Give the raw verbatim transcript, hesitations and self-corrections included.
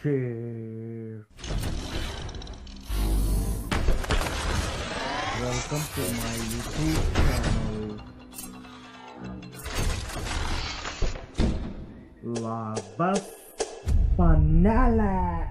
share. Welcome to my YouTube channel, Labas, Panele.